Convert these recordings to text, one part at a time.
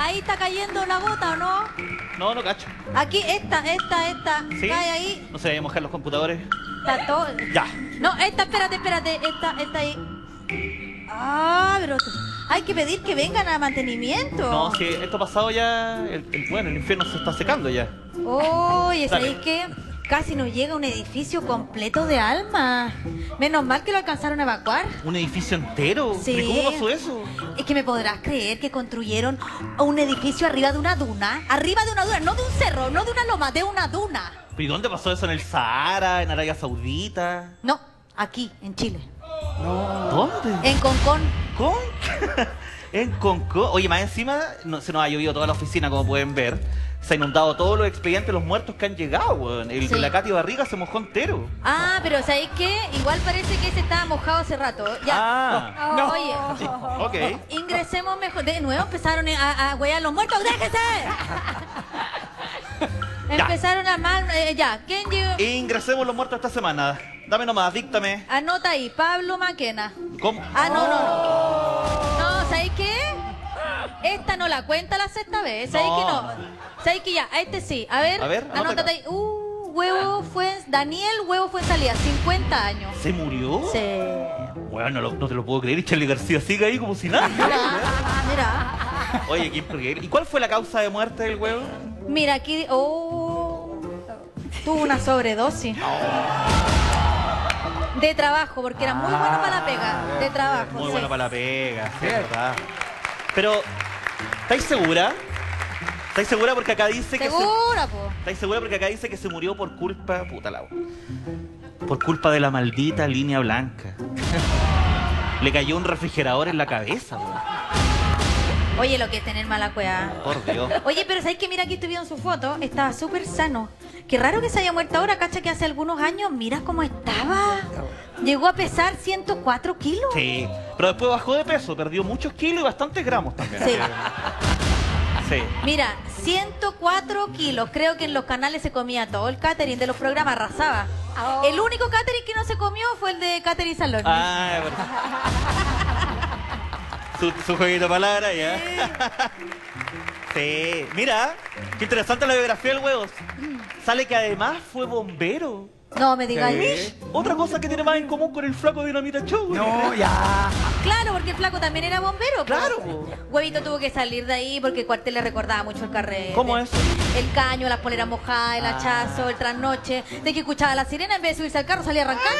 ahí está cayendo la gota, ¿o no? No, no cacho. Aquí, esta. ¿Sí? Cae ahí. No se vayan a mojar los computadores. Está todo. Ya. No, espérate. Esta ahí. Ah, pero hay que pedir que vengan a mantenimiento. No, si esto pasado ya, bueno, el infierno se está secando ya. Oye, Dale. ¿sabéis qué? Casi nos llega un edificio completo de alma. Menos mal que lo alcanzaron a evacuar. ¿Un edificio entero? Sí. ¿Y cómo pasó eso? Es que me podrás creer que construyeron un edificio arriba de una duna. Arriba de una duna, no de un cerro, no de una loma, de una duna. ¿Y dónde pasó eso? ¿En el Sahara? ¿En Arabia Saudita? No, aquí, en Chile. ¿Dónde? En Concón. ¿Con? En Concón. Oye, más encima se nos ha llovido toda la oficina, como pueden ver. Se ha inundado todos los expedientes, los muertos que han llegado, weón. El Sí. de la Katy Barriga se mojó entero. Ah, pero ¿sabéis qué? Igual parece que ese estaba mojado hace rato. Ya. Ah. No. Oye, Ok. ingresemos mejor. De nuevo empezaron a huear los muertos. ¡Déjese! Empezaron a mal. Ya, ¿quién llegó? Ingresemos los muertos esta semana. Dame nomás, díctame. Anota ahí, Pablo Maquena. ¿Cómo? Ah, no. No, ¿sabéis qué? Esta no la cuenta la sexta vez. ¿Sabéis que no? ¿Sabéis que ya? Este sí. A ver, anota anótate acá. ahí. Daniel Huevo fue en salida, 50 años. ¿Se murió? Sí. Bueno, no te lo puedo creer. Y Charly García sigue ahí como si nada. Mira. Oye, qué increíble. ¿Y cuál fue la causa de muerte del huevo? Mira, aquí. Tuvo una sobredosis. De trabajo, porque era muy bueno para la pega. De trabajo. Muy sí. bueno para la pega, sí, es verdad. Pero, ¿estáis segura? ¿Estáis segura? Porque acá dice que Segura, po. ¿Estáis segura? Porque acá dice que se murió por culpa... Puta la... Por culpa de la maldita línea blanca. Le cayó un refrigerador en la cabeza, weón. Oye, lo que es tener mala cueva. Por Dios. Oye, pero ¿sabes que mira, aquí estoy viendo su foto? Estaba súper sano. Qué raro que se haya muerto ahora, cacha, que hace algunos años, mira cómo estaba. Llegó a pesar 104 kilos. Sí, pero después bajó de peso, perdió muchos kilos y bastantes gramos también. Sí. Sí. Mira, 104 kilos. Creo que en los canales se comía todo. El catering de los programas arrasaba. El único catering que no se comió fue el de Catering Salón. Ah, bueno. Su jueguito de palabras, ya. Sí. Mira, qué interesante la biografía del Huevos. Sale que además fue bombero. No me digáis. Otra cosa que tiene más en común con el flaco Dinamita Show. No, ya. Claro, porque el flaco también era bombero. po. Claro, po. Huevito tuvo que salir de ahí porque el cuartel le recordaba mucho el carrete. ¿Cómo es? El caño, las poleras mojadas, el hachazo, el trasnoche. De que escuchaba la sirena, en vez de subirse al carro salía arrancando.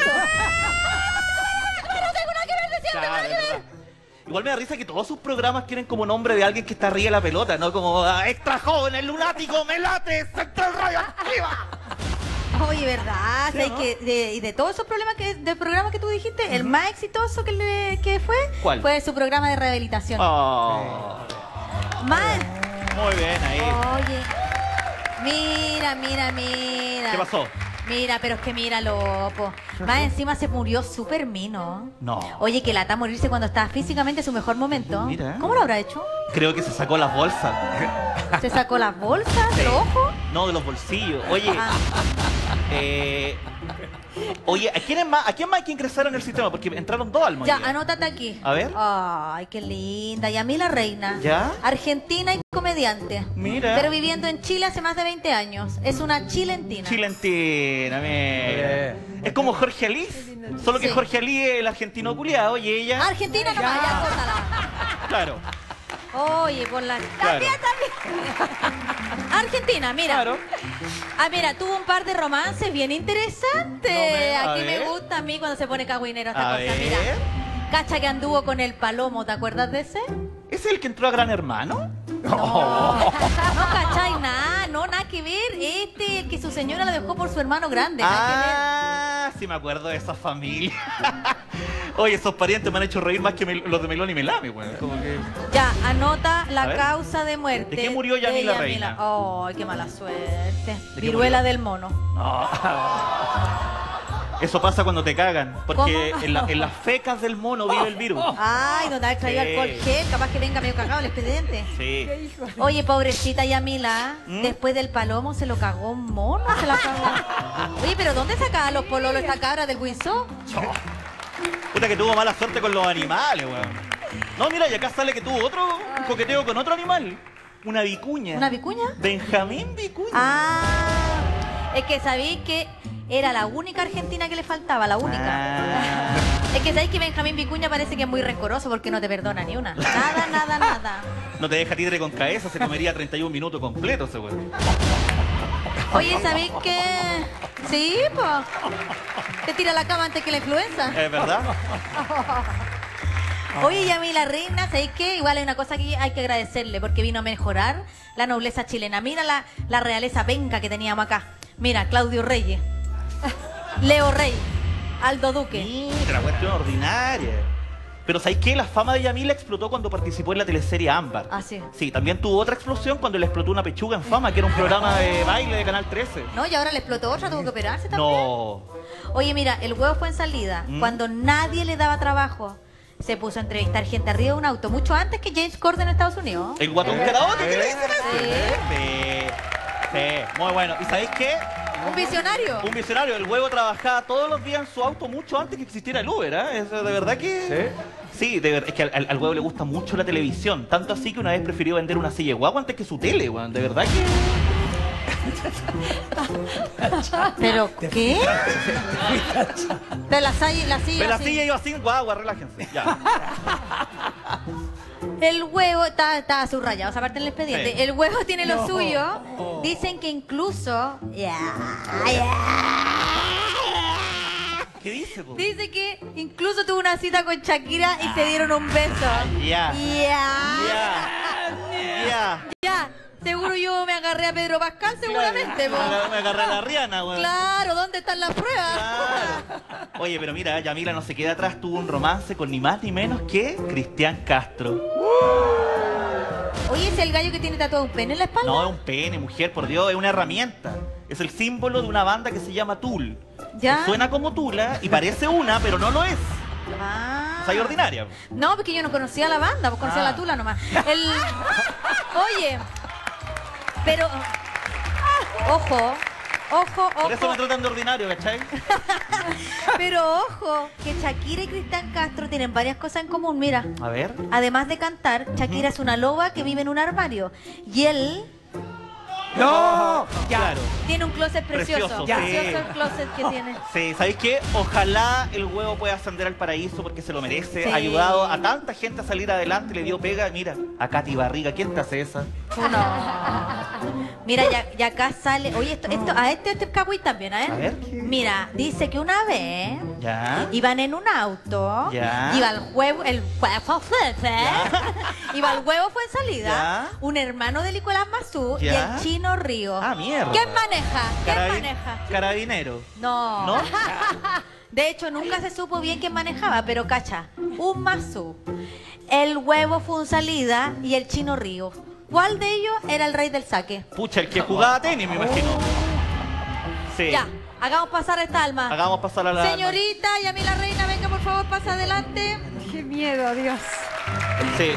No tengo nada que ver, decía, no tengo nada que ver. Igual me da risa que todos sus programas tienen como nombre de alguien que está arriba de la pelota, ¿no? Como extra joven, el lunático, me late, Central Radio Activa. Oye, ¿verdad? Sí, ¿Sabes ¿no? que de todos esos problemas de programas que tú dijiste, el más exitoso que fue, ¿Cuál? fue su programa de rehabilitación. Oh, Más. muy bien ahí. Oye, mira. ¿Qué pasó? Mira, pero es que míralo, po. Más encima se murió súper mino. No. Oye, que lata morirse cuando estaba físicamente en su mejor momento. Mira. ¿Cómo lo habrá hecho? Creo que se sacó las bolsas. ¿Se sacó las bolsas Sí. de ojo? No, de los bolsillos. Oye, Ah. oye, ¿a quién más hay que ingresar en el sistema? Porque entraron dos almas. Ya, anótate aquí. A ver. Ay, qué linda. Yamila Reina. ¿Ya? Argentina y comediante. Mira. Pero viviendo en Chile hace más de 20 años. Es una chilentina. Chilentina, mira. Es como Jorge Alí, solo que Sí. Jorge Alí es el argentino culiado, y ella... Argentina nomás, ya, córtala. Claro, Oye, por la... Claro. También. Argentina, mira. claro. Ah, mira, tuvo un par de romances bien interesantes. A Aquí me ver. gusta a mí cuando se pone cagüinero esta A cosa. ver. Mira. Cacha que anduvo con el Palomo, ¿te acuerdas de ese? ¿Ese es el que entró a Gran Hermano? No cachai nada, no, nada que ver. El que su señora lo dejó por su hermano grande. Nada Sí me acuerdo de esa familia. Oye, esos parientes me han hecho reír más que los de Melón y Melame, weón. Como que... que ver. Ya, anota A la ver. causa de muerte. ¿De qué murió Yamila Reina? Ay, qué mala suerte. qué Viruela murió? del mono. No. Eso pasa cuando te cagan, porque ¿Cómo? en las fecas del mono vive el virus. Ay, no te has traído Sí. alcohol gel, capaz que venga medio cagado el expediente. Sí. Oye, pobrecita Yamila, ¿Mm? después del Palomo se lo cagó un mono, se la cagó. Oye, pero ¿dónde sacaba los pololos esta cabra del Winsor? Puta que tuvo mala suerte con los animales, weón. No, mira, y acá sale que tuvo un coqueteo con otro animal. Una vicuña. ¿Una vicuña? Benjamín Vicuña. Ah, es que sabéis que era la única argentina que le faltaba, la única. Ah. Es que sabéis que Benjamín Vicuña parece que es muy rencoroso porque no te perdona ni una. Nada, nada, nada. No te deja tidre con cabeza, se comería 31 minutos completos, ese weón. Oye, ¿sabéis que...? Sí, pues. Te tira a la cama antes que la influenza. ¿Es verdad? Oye, Yamila Reina, ¿sabéis qué? Igual hay una cosa que hay que agradecerle porque vino a mejorar la nobleza chilena. Mira la realeza penca que teníamos acá. Mira, Claudio Reyes, Leo Rey, Aldo Duque. Mira, cuestión ordinaria. Pero ¿sabéis qué? La fama de Yamila explotó cuando participó en la teleserie Ámbar. Ah, sí. Sí, también tuvo otra explosión cuando le explotó una pechuga en Fama, que era un programa de baile de Canal 13. No, y ahora le explotó otra, tuvo que operarse también. No. Oye, mira, el huevo fue en salida. Cuando nadie le daba trabajo, se puso a entrevistar gente arriba de un auto, mucho antes que James Corden en Estados Unidos. El guatón karaoke, ¿qué le dicen Sí. ese? Sí, muy bueno. ¿Y sabéis qué? Un visionario. Un visionario. El huevo trabajaba todos los días en su auto mucho antes que existiera el Uber, ¿eh? Eso de verdad que... Sí, es que al huevo le gusta mucho la televisión. Tanto así que una vez prefirió vender una silla de guagua antes que su tele, weón. De verdad que... ¿Pero qué? De la silla De la así. silla iba sin guagua, relájense. Ya. El huevo está subrayado, esa parte del expediente. Sí. El huevo tiene lo suyo. Dicen que incluso... ¿Qué dice, po? Dice que incluso tuvo una cita con Shakira y se dieron un beso. Ya. Ya. Seguro yo me agarré a Pedro Pascal, seguramente. Po. Me agarré a la Rihanna, weón. Claro, ¿dónde están las pruebas? Claro. Oye, pero mira, Yamila no se queda atrás, tuvo un romance con ni más ni menos que Cristian Castro. Oye, ¿es el gallo que tiene tatuado un pene en la espalda? No, es un pene, mujer, por Dios, es una herramienta. Es el símbolo de una banda que se llama Tool. ¿Ya? Que suena como Tula y parece una, pero no lo es. Ah. O sea, hay ordinaria. No, porque yo no conocía la banda, pues conocía la Tula nomás. Oye, pero... Ojo. Por eso me tratan de ordinario, ¿cachai? Pero ojo, que Shakira y Cristian Castro tienen varias cosas en común, mira. A ver. Además de cantar, Shakira es una loba que vive en un armario. Y él ¡No! Claro. tiene un closet precioso. Precioso, Precioso sí. el closet que tiene. Sí, ¿sabéis qué? Ojalá el huevo pueda ascender al paraíso porque se lo merece. Sí. Ha ayudado a tanta gente a salir adelante, le dio pega. Mira, a Katy Barriga, ¿quién te hace esa? Mira, ya acá sale... Oye, esto a este cagüey también, ¿eh? A ver. Mira, dice que una vez... Ya. Iban en un auto, Ya. iba el huevo iba el huevo fue en salida, Ya. un hermano de Nicolás Mazú y Ya. el Chino Río. Ah, mierda. ¿Quién maneja? ¿Quién maneja? Carabinero. No. ¿No? De hecho, nunca se supo bien quién manejaba, pero cacha, un Mazú, el huevo fue en salida y el Chino Río. ¿Cuál de ellos era el rey del saque? Pucha, el que jugaba tenis, me imagino. Sí. Ya, hagamos pasar esta alma. Hagamos pasar a la... Señorita Yamila Reina, venga por favor, pasa adelante. Qué miedo, Dios. Sí.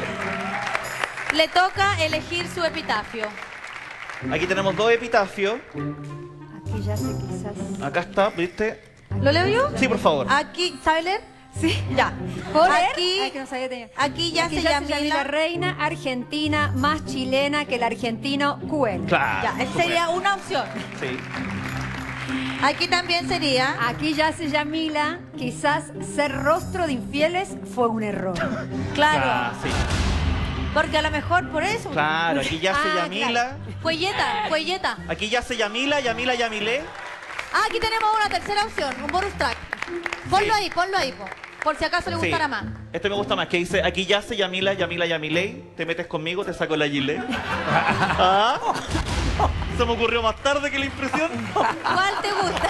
Le toca elegir su epitafio. Aquí tenemos dos epitafios. Aquí ya sé quizás. Acá está, ¿viste? ¿Lo leo yo? Sí, por favor. Aquí, ¿sabe leer? Sí. Ya. ¿Puedo leer? Aquí, Ay, que no sabía tener. aquí ya Aquí se ya llama se Yamila Reina, argentina, más chilena que el argentino QL. Claro. Ya, esa sería una opción. Sí. Aquí también sería. Aquí ya se Yamila, quizás ser rostro de infieles fue un error. Claro. Ah, sí. Porque a lo mejor por eso. Claro, aquí ya se Yamila. Cuelleta. Aquí ya se Yamila, Yamilé. Ah, aquí tenemos una tercera opción, un bonus track. Ponlo ahí, por si acaso le Sí. gustara más. Este me gusta más, que dice, aquí ya se Yamila, Yamilé, te metes conmigo, te saco la gilet. ¿Ah? Se me ocurrió más tarde que la impresión. ¿Cuál te gusta?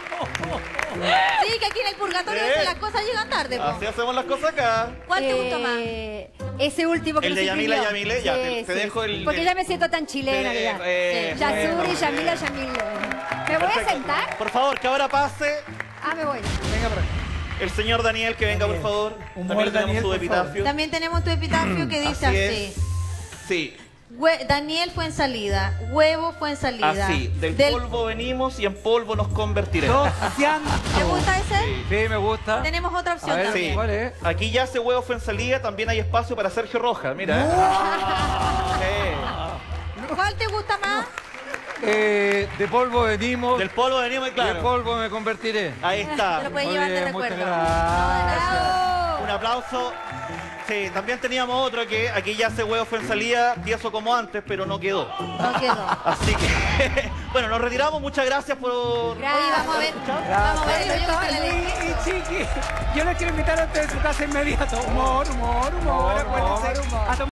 Sí, que aquí en el purgatorio a veces las cosas llegan tarde. Po. Así hacemos las cosas acá. ¿Cuál te gustó más? Ese último que El no de se Yamila, escribió. Yamilé, ya, te dejo el... Porque ya me siento tan chilena que ya. Yasuri, bueno. Yamila, Yamile. ¿Me voy a Perfecto. sentar? Por favor, que ahora pase Ah, me voy. Venga por acá. el señor Daniel, que venga, por favor. Humor, También tenemos Daniel, su por favor. epitafio. También tenemos tu epitafio que dice Así así. es. Sí, Daniel fue en salida, huevo fue en salida. así. Del polvo venimos y en polvo nos convertiremos. ¿Te gusta ese? Sí, me gusta. Tenemos otra A opción ver, también. ¿cuál es? Aquí ya ese huevo fue en salida, también hay espacio para Sergio Rojas, mira. Sí. te gusta más? De polvo venimos. Del polvo venimos, y claro. De polvo me convertiré. Ahí está. Te lo puedes Muy llevar de bien, muchas recuerdo. gracias. Un aplauso. Sí, también teníamos otro que aquí ya ese huevo fue en salida, tieso como antes, pero no quedó. No quedó. Así que, bueno, nos retiramos. Muchas gracias por... Oye, vamos a ver. Vamos a ver el hoyo que está en la leche. Y chiqui, yo les quiero invitar a ustedes a su casa inmediato. Humor, humor, humor. Acuérdense.